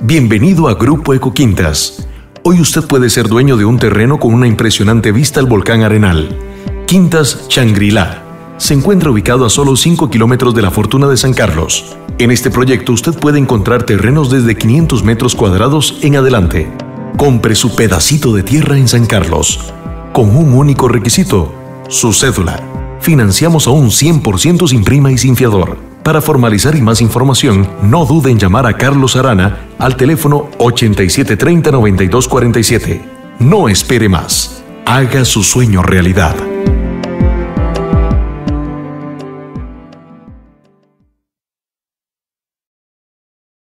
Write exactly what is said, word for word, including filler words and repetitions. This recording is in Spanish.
Bienvenido a Grupo Ecoquintas. Hoy usted puede ser dueño de un terreno con una impresionante vista al volcán Arenal. Quintas Shangri-La. Se encuentra ubicado a solo cinco kilómetros de la Fortuna de San Carlos. En este proyecto usted puede encontrar terrenos desde quinientos metros cuadrados en adelante. Compre su pedacito de tierra en San Carlos, con un único requisito: su cédula. Financiamos a un cien por ciento sin prima y sin fiador. Para formalizar y más información, no dude en llamar a Carlos Arana al teléfono ochenta y siete treinta noventa y dos cuarenta y siete. No espere más. Haga su sueño realidad.